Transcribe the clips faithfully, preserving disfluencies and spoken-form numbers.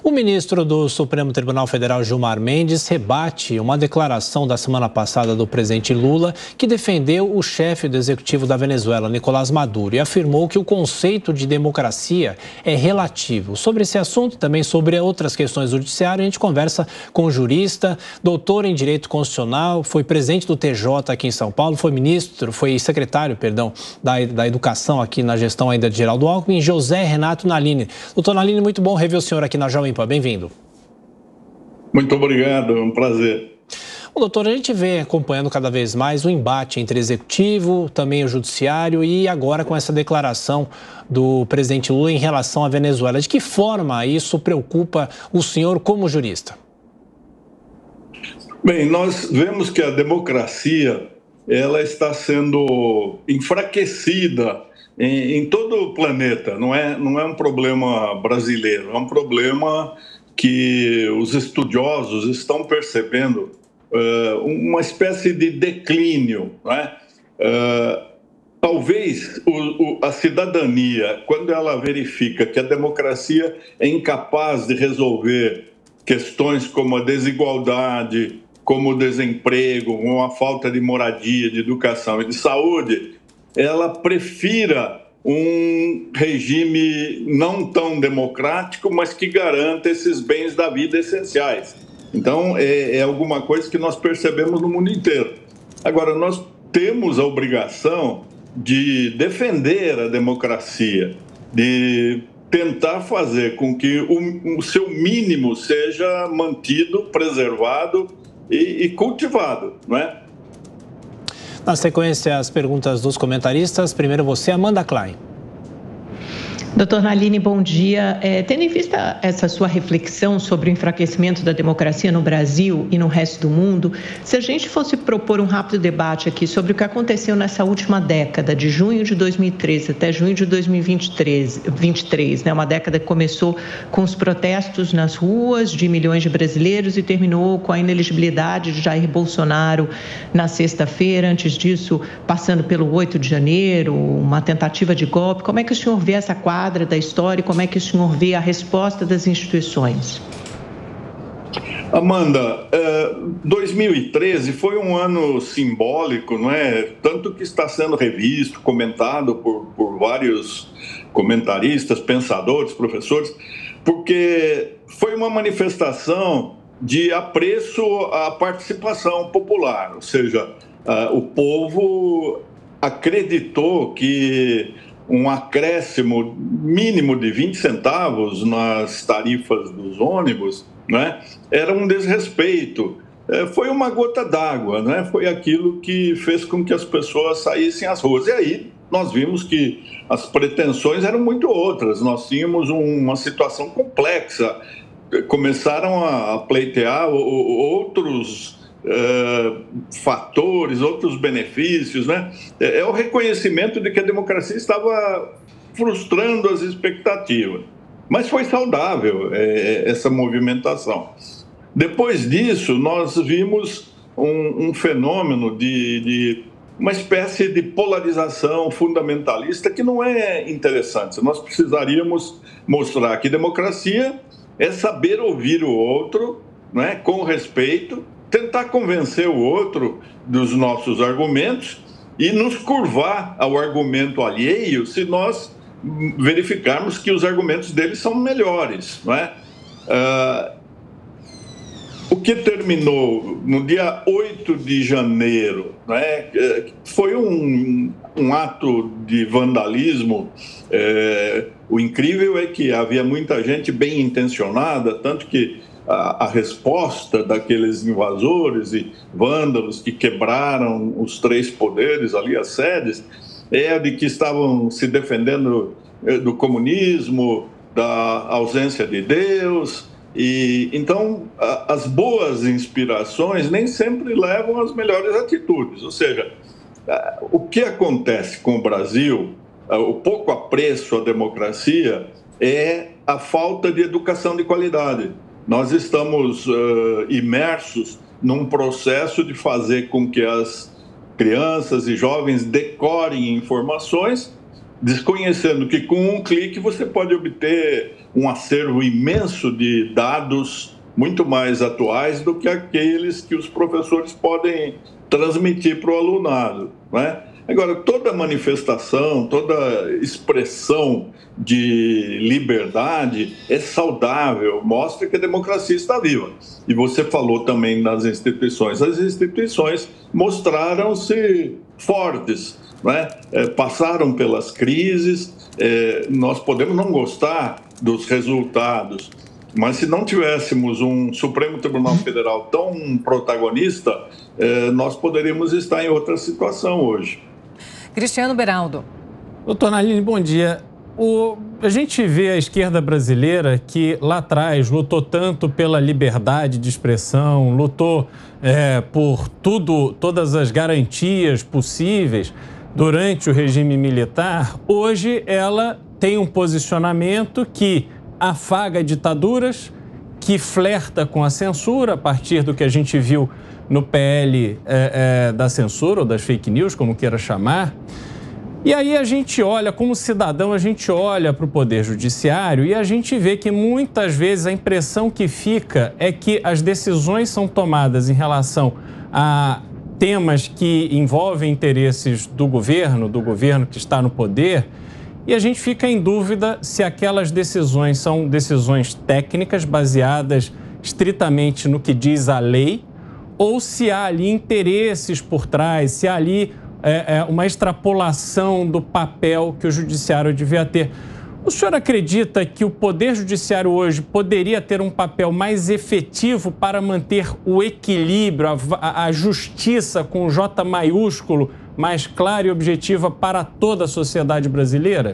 O ministro do Supremo Tribunal Federal, Gilmar Mendes, rebate uma declaração da semana passada do presidente Lula, que defendeu o chefe do executivo da Venezuela, Nicolás Maduro, e afirmou que o conceito de democracia é relativo. Sobre esse assunto e também sobre outras questões do judiciário, a gente conversa com o jurista, doutor em Direito Constitucional, foi presidente do T J aqui em São Paulo, foi ministro, foi secretário, perdão, da, da Educação aqui na gestão ainda de Geraldo Alckmin, José Renato Nalini. Doutor Nalini, muito bom rever o senhor aqui na Jovem Pan. Bem-vindo. Muito obrigado, é um prazer. Bom, doutor, a gente vem acompanhando cada vez mais o embate entre executivo, também o judiciário e agora com essa declaração do presidente Lula em relação à Venezuela. De que forma isso preocupa o senhor como jurista? Bem, nós vemos que a democracia ela está sendo enfraquecida em, em todo o planeta. Não é, não é um problema brasileiro, é um problema que os estudiosos estão percebendo uh, uma espécie de declínio, não é? Uh, talvez o, o, a cidadania, quando ela verifica que a democracia é incapaz de resolver questões como a desigualdade, como o desemprego, como a falta de moradia, de educação e de saúde, ela prefira um regime não tão democrático, mas que garanta esses bens da vida essenciais. Então, é, é alguma coisa que nós percebemos no mundo inteiro. Agora, nós temos a obrigação de defender a democracia, de tentar fazer com que o, o seu mínimo seja mantido, preservado e, e cultivado, não é? Na sequência, as perguntas dos comentaristas. Primeiro você, Amanda Klein. Doutor Nalini, bom dia. É, tendo em vista essa sua reflexão sobre o enfraquecimento da democracia no Brasil e no resto do mundo, se a gente fosse propor um rápido debate aqui sobre o que aconteceu nessa última década, de junho de dois mil e treze até junho de dois mil e vinte e três, né? Uma década que começou com os protestos nas ruas de milhões de brasileiros e terminou com a inelegibilidade de Jair Bolsonaro na sexta-feira, antes disso passando pelo oito de janeiro, uma tentativa de golpe. Como é que o senhor vê essa quadra da história e como é que o senhor vê a resposta das instituições? Amanda, dois mil e treze foi um ano simbólico, não é? Tanto que está sendo revisto, comentado por, por vários comentaristas, pensadores, professores, porque foi uma manifestação de apreço à participação popular, ou seja, o povo acreditou que um acréscimo mínimo de vinte centavos nas tarifas dos ônibus, né, era um desrespeito. É, foi uma gota d'água, né? Foi aquilo que fez com que as pessoas saíssem às ruas. E aí nós vimos que as pretensões eram muito outras. Nós tínhamos uma situação complexa. Começaram a pleitear outros Uh, fatores, outros benefícios, né? É, é o reconhecimento de que a democracia estava frustrando as expectativas. Mas foi saudável é, essa movimentação. Depois disso, nós vimos um, um fenômeno de, de uma espécie de polarização fundamentalista que não é interessante. Nós precisaríamos mostrar que democracia é saber ouvir o outro, né, com respeito, tentar convencer o outro dos nossos argumentos e nos curvar ao argumento alheio se nós verificarmos que os argumentos deles são melhores, não é? Uh, o que terminou no dia oito de janeiro, não é? Foi um, um ato de vandalismo. É, o incrível é que havia muita gente bem intencionada, tanto que A, a resposta daqueles invasores e vândalos que quebraram os três poderes ali, as sedes, é a de que estavam se defendendo do comunismo, da ausência de Deus. E então a, as boas inspirações nem sempre levam às melhores atitudes. Ou seja, a, o que acontece com o Brasil, a, o pouco apreço à democracia, é a falta de educação de qualidade. Nós estamos uh, imersos num processo de fazer com que as crianças e jovens decorem informações desconhecendo que com um clique você pode obter um acervo imenso de dados muito mais atuais do que aqueles que os professores podem transmitir para o alunado, né? Agora, toda manifestação, toda expressão de liberdade é saudável, mostra que a democracia está viva. E você falou também nas instituições. As instituições mostraram-se fortes, né? É, passaram pelas crises, é, nós podemos não gostar dos resultados, mas se não tivéssemos um Supremo Tribunal Federal tão protagonista, eh, nós poderíamos estar em outra situação hoje. Cristiano Beraldo. Doutor Naline, bom dia. O, a gente vê a esquerda brasileira que lá atrás lutou tanto pela liberdade de expressão, lutou é, por tudo, todas as garantias possíveis durante o regime militar. Hoje ela tem um posicionamento que afaga ditaduras, que flerta com a censura, a partir do que a gente viu no P L é, é, da censura, ou das fake news, como queira chamar. E aí a gente olha, como cidadão, a gente olha para o Poder Judiciário e a gente vê que muitas vezes a impressão que fica é que as decisões são tomadas em relação a temas que envolvem interesses do governo, do governo que está no poder, e a gente fica em dúvida se aquelas decisões são decisões técnicas baseadas estritamente no que diz a lei ou se há ali interesses por trás, se há ali é, é, uma extrapolação do papel que o judiciário devia ter. O senhor acredita que o Poder Judiciário hoje poderia ter um papel mais efetivo para manter o equilíbrio, a, a justiça com J maiúsculo, mais clara e objetiva para toda a sociedade brasileira?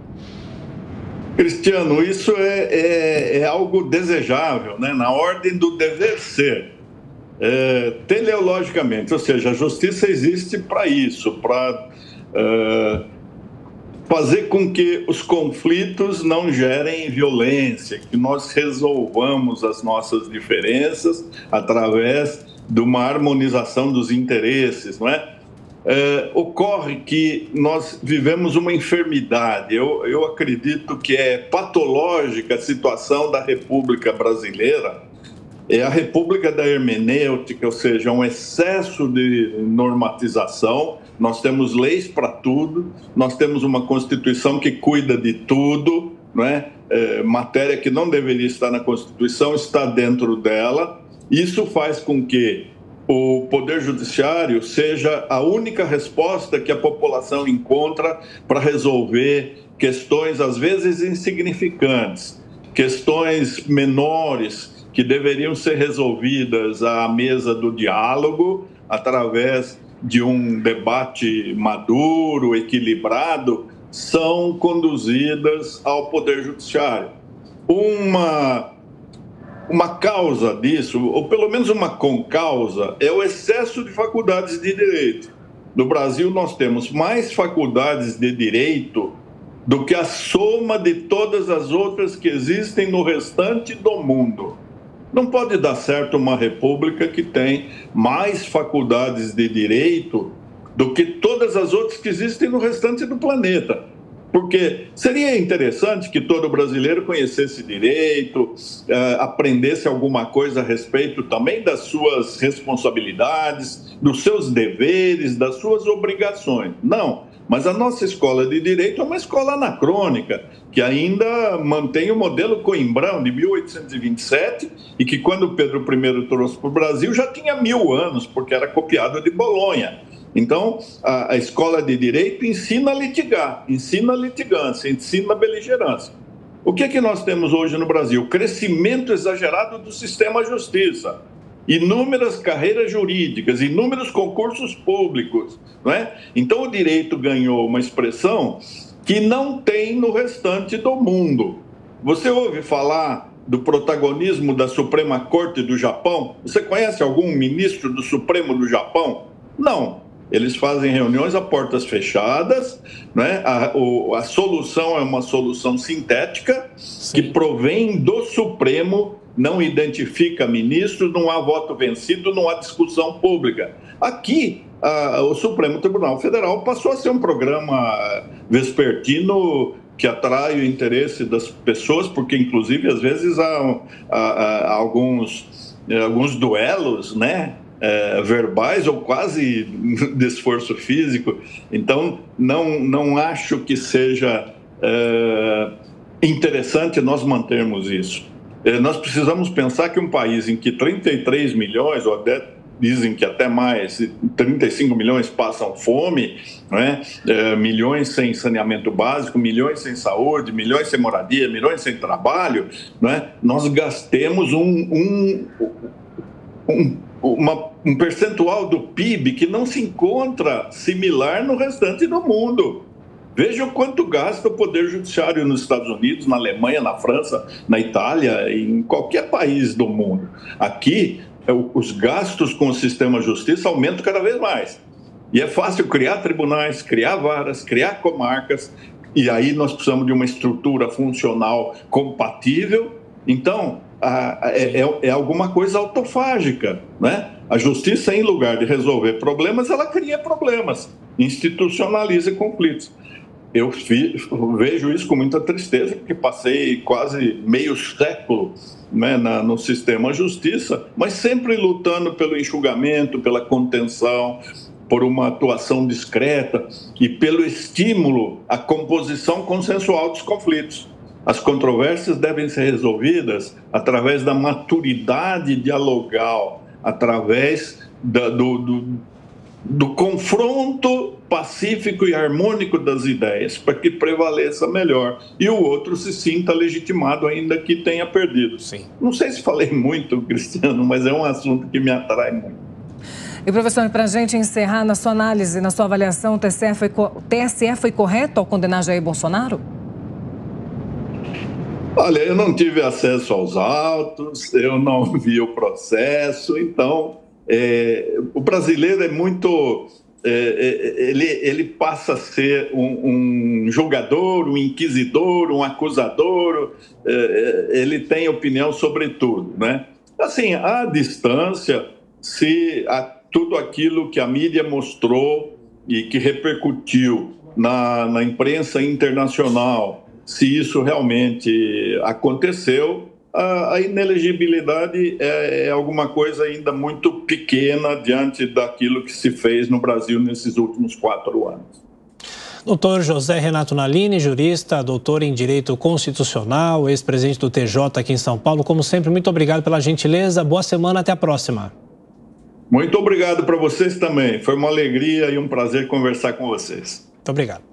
Cristiano, isso é, é, é algo desejável, né? Na ordem do dever ser. É, teleologicamente, ou seja, a justiça existe para isso, para é, fazer com que os conflitos não gerem violência, que nós resolvamos as nossas diferenças através de uma harmonização dos interesses, não é? É, ocorre que nós vivemos uma enfermidade. Eu, eu acredito que é patológica a situação da República Brasileira. É a República da hermenêutica, ou seja, um excesso de normatização. Nós temos leis para tudo, nós temos uma Constituição que cuida de tudo, não é? É, matéria que não deveria estar na Constituição está dentro dela. Isso faz com que o Poder Judiciário seja a única resposta que a população encontra para resolver questões, às vezes, insignificantes, questões menores que deveriam ser resolvidas à mesa do diálogo, através de um debate maduro, equilibrado, são conduzidas ao Poder Judiciário. Uma... Uma causa disso, ou pelo menos uma concausa, é o excesso de faculdades de direito. No Brasil, nós temos mais faculdades de direito do que a soma de todas as outras que existem no restante do mundo. Não pode dar certo uma república que tem mais faculdades de direito do que todas as outras que existem no restante do planeta. Porque seria interessante que todo brasileiro conhecesse direito, eh, aprendesse alguma coisa a respeito também das suas responsabilidades, dos seus deveres, das suas obrigações. Não, mas a nossa escola de direito é uma escola anacrônica, que ainda mantém o modelo Coimbrão de mil oitocentos e vinte e sete e que quando Pedro I trouxe para o Brasil já tinha mil anos, porque era copiado de Bolonha. Então, a, a escola de direito ensina a litigar, ensina a litigância, ensina a beligerância. O que é que nós temos hoje no Brasil? Crescimento exagerado do sistema justiça, inúmeras carreiras jurídicas, inúmeros concursos públicos, não é? Então, o direito ganhou uma expressão que não tem no restante do mundo. Você ouve falar do protagonismo da Suprema Corte do Japão? Você conhece algum ministro do Supremo do Japão? Não. Eles fazem reuniões a portas fechadas, né? a, o, a solução é uma solução sintética, sim, que provém do Supremo, não identifica ministros, não há voto vencido, não há discussão pública. Aqui, a, o Supremo Tribunal Federal passou a ser um programa vespertino que atrai o interesse das pessoas, porque, inclusive, às vezes há, há, há alguns, alguns duelos, né? É, verbais ou quase de esforço físico. Então, não, não acho que seja é, interessante nós mantermos isso. É, nós precisamos pensar que um país em que trinta e três milhões, ou até dizem que até mais, trinta e cinco milhões passam fome, né? É, milhões sem saneamento básico, milhões sem saúde, milhões sem moradia, milhões sem trabalho, né? Nós gastemos um, um, um, uma, um percentual do P I B que não se encontra similar no restante do mundo. Veja o quanto gasta o Poder Judiciário nos Estados Unidos, na Alemanha, na França, na Itália, em qualquer país do mundo. Aqui, os gastos com o sistema de justiça aumentam cada vez mais. E é fácil criar tribunais, criar varas, criar comarcas, e aí nós precisamos de uma estrutura funcional compatível. Então, é, é, é alguma coisa autofágica, né? A justiça, em lugar de resolver problemas, ela cria problemas, institucionaliza conflitos. Eu vejo isso com muita tristeza, porque passei quase meio século, né, na, no sistema justiça, mas sempre lutando pelo enxugamento, pela contenção, por uma atuação discreta e pelo estímulo à composição consensual dos conflitos. As controvérsias devem ser resolvidas através da maturidade dialogal, através da, do, do do confronto pacífico e harmônico das ideias, para que prevaleça melhor e o outro se sinta legitimado, ainda que tenha perdido. Sim. Não sei se falei muito, Cristiano, mas é um assunto que me atrai muito. E, professor, para a gente encerrar, na sua análise, na sua avaliação, o T S E foi, o T S E foi correto ao condenar Jair Bolsonaro? Olha, eu não tive acesso aos autos, eu não vi o processo, então... É, o brasileiro é muito, é, ele, ele passa a ser um, um julgador, um inquisidor, um acusador, é, ele tem opinião sobre tudo, né? Assim, à distância, se a, tudo aquilo que a mídia mostrou e que repercutiu na, na imprensa internacional, se isso realmente aconteceu, a inelegibilidade é, é alguma coisa ainda muito pequena diante daquilo que se fez no Brasil nesses últimos quatro anos. Doutor José Renato Nalini, jurista, doutor em Direito Constitucional, ex-presidente do T J aqui em São Paulo. Como sempre, muito obrigado pela gentileza. Boa semana, até a próxima. Muito obrigado para vocês também. Foi uma alegria e um prazer conversar com vocês. Muito obrigado.